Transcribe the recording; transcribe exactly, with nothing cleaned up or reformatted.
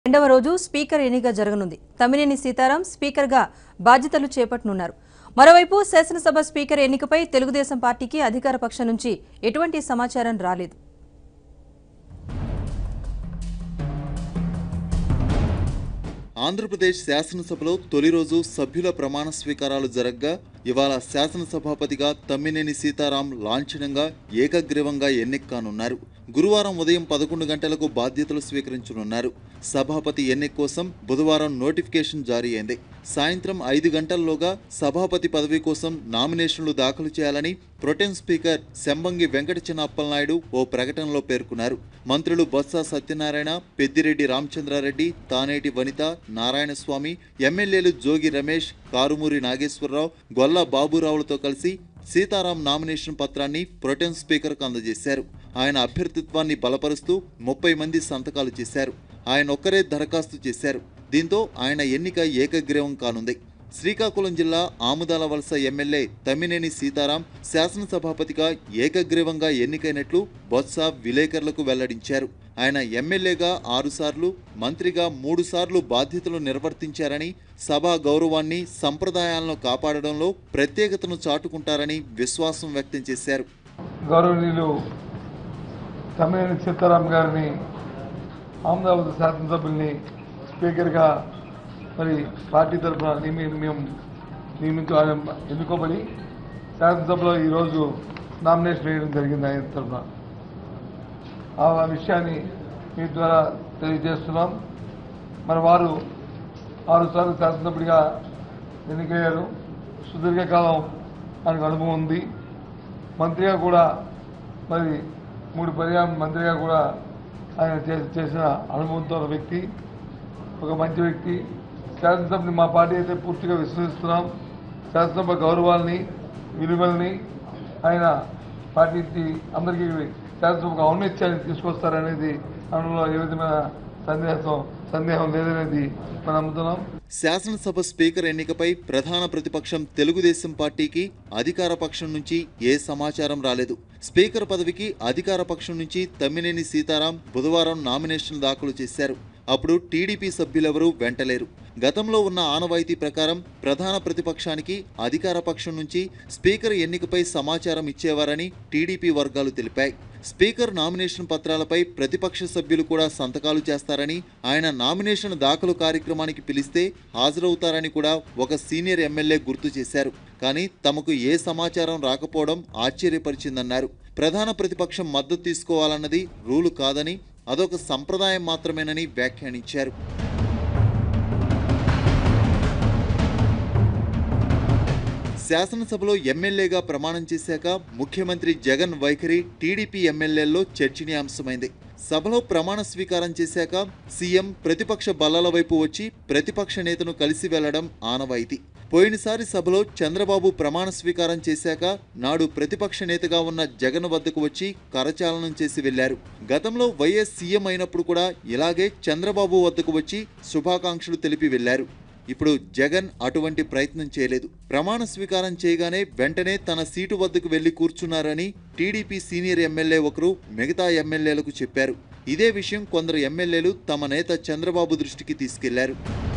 రెండవ రోజు స్పీకర్ ఎన్నిక జరగనుంది. తమ్మినేని సీతారాం స్పీకర్గా బాధ్యతలు చేపట్టనున్నారు. మరోవైపు శాసనసభ స్పీకర్ ఎన్నికపై తెలుగుదేశం పార్టీకి అధికార పక్షం నుంచి ఎటువంటి సమాచారం రాలేదు. ఆంధ్రప్రదేశ్ శాసనసభలో తొలి రోజు సభ్యుల ప్రమాణ స్వీకారాలు జరగ్గా ఇవాళ శాసనసభాపతిగా తమ్మినేని సీతారాం లాంఛనంగా ఏకగ్రీవంగా ఎన్నిక కానున్నారు. గురువారం ఉదయం పదకొండు గంటలకు బాధ్యతలు స్వీకరించనున్నారు. సభాపతి ఎన్నిక కోసం బుధవారం నోటిఫికేషన్ జారీ అయింది. సాయంత్రం ఐదు గంటల్లోగా సభాపతి పదవి కోసం నామినేషన్లు దాఖలు చేయాలని ప్రొటెం స్పీకర్ శంబంగి వెంకట చిన అప్పలనాయుడు ఓ ప్రకటనలో పేర్కొన్నారు. మంత్రులు బొత్స సత్యనారాయణ, పెద్దిరెడ్డి రామచంద్రారెడ్డి, తానేటి వనిత, నారాయణస్వామి, ఎమ్మెల్యేలు జోగి రమేష్, కారుమూరి నాగేశ్వరరావు, గొల్ల బాబురావులతో కలిసి సీతారాం నామినేషన్ పత్రాన్ని ప్రొటెం స్పీకర్కు అందజేశారు. ఆయన అభ్యర్థిత్వాన్ని బలపరుస్తూ ముప్పై మంది సంతకాలు చేశారు. ఆయన ఒక్కరే దరఖాస్తు చేశారు. దీంతో ఆయన ఎన్నిక ఏకగ్రీవం కానుంది. శ్రీకాకుళం జిల్లా ఆముదాల వలస ఎమ్మెల్యే తమ్మినేని సీతారాం శాసనసభాపతిగా ఏకగ్రీవంగా ఎన్నికైనట్లు బొత్స విలేకరులకు వెల్లడించారు. ఆయన ఎమ్మెల్యేగా ఆరుసార్లు, మంత్రిగా మూడు సార్లు బాధ్యతలు నిర్వర్తించారని, సభా గౌరవాన్ని, సంప్రదాయాలను కాపాడడంలో ప్రత్యేకతను చాటుకుంటారని విశ్వాసం వ్యక్తం చేశారు. గౌరవనీయులు తమ్మినేని సీతారాం గారిని ఆమదాబాద్ శాసనసభ్యుల్ని స్పీకర్గా మరి పార్టీ తరఫున మేము నియమించు ఎన్నుకోబడి శాసనసభలో ఈరోజు నామినేషన్ వేయడం జరిగింది. ఆయన తరఫున ఆ విషయాన్ని మీ ద్వారా తెలియజేస్తున్నాం. మరి వారు ఆరుసార్లు శాసనసభ్యుడిగా ఎన్నికయ్యారు. సుదీర్ఘకాలం ఆయనకు అనుభవం ఉంది. మంత్రిగా కూడా మరి మూడు పర్యాయం మంత్రిగా కూడా ఆయన చేసిన అనుభవంతో ఉన్న వ్యక్తి, ఒక మంచి వ్యక్తి. శాసనసభని మా పార్టీ అయితే పూర్తిగా విశ్వసిస్తున్నాం. శాసనసభ గౌరవాల్ని, విలువల్ని ఆయన పాటించి అందరికీ శాసనసభకు ఔన్నత్యాన్ని తీసుకొస్తారనేది అందులో ఏ విధమైన సందేహం సందేహం లేదనేది మనం నమ్ముతున్నాం. శాసనసభ స్పీకర్ ఎన్నికపై ప్రధాన ప్రతిపక్షం తెలుగుదేశం పార్టీకి అధికార పక్షం నుంచి ఏ సమాచారం రాలేదు. స్పీకర్ పదవికి అధికార పక్షం నుంచి తమ్మినేని సీతారాం బుధవారం నామినేషన్ దాఖలు చేశారు. అప్పుడు టీడీపీ సభ్యులెవరూ వెంటలేరు. గతంలో ఉన్న ఆనవాయితీ ప్రకారం ప్రధాన ప్రతిపక్షానికి అధికార పక్షం నుంచి స్పీకర్ ఎన్నికపై సమాచారం ఇచ్చేవారని టీడీపీ వర్గాలు తెలిపాయి. స్పీకర్ నామినేషన్ పత్రాలపై ప్రతిపక్ష సభ్యులు కూడా సంతకాలు చేస్తారని, ఆయన నామినేషన్ దాఖలు కార్యక్రమానికి పిలిస్తే హాజరవుతారని కూడా ఒక సీనియర్ ఎమ్మెల్యే గుర్తు చేశారు. కానీ తమకు ఏ సమాచారం రాకపోవడం ఆశ్చర్యపరిచిందన్నారు. ప్రధాన ప్రతిపక్షం మద్దతు తీసుకోవాలన్నది రూలు కాదని, అదొక సంప్రదాయం మాత్రమేనని వ్యాఖ్యానించారు. శాసనసభలో ఎమ్మెల్యేగా ప్రమాణం చేశాక ముఖ్యమంత్రి జగన్ వైఖరి టీడీపీ ఎమ్మెల్యేల్లో చర్చనీయాంశమైంది. సభలో ప్రమాణ స్వీకారం చేశాక సీఎం ప్రతిపక్ష బల్లల వైపు వచ్చి ప్రతిపక్ష నేతను కలిసి వెళ్లడం ఆనవాయితీ. పోయినసారి సభలో చంద్రబాబు ప్రమాణ స్వీకారం చేశాక నాడు ప్రతిపక్ష నేతగా ఉన్న జగన్ వద్దకు వచ్చి కరచాలనం చేసి వెళ్లారు. గతంలో వైఎస్ సీఎం అయినప్పుడు కూడా ఇలాగే చంద్రబాబు వద్దకు వచ్చి శుభాకాంక్షలు తెలిపి వెళ్లారు. ఇప్పుడు జగన్ అటువంటి ప్రయత్నం చేయలేదు. ప్రమాణ స్వీకారం చేయగానే వెంటనే తన సీటు వద్దకు వెళ్లి కూర్చున్నారని టీడీపీ సీనియర్ ఎమ్మెల్యే ఒకరు మిగతా ఎమ్మెల్యేలకు చెప్పారు. ఇదే విషయం కొందరు ఎమ్మెల్యేలు తమ నేత చంద్రబాబు దృష్టికి తీసుకెళ్లారు.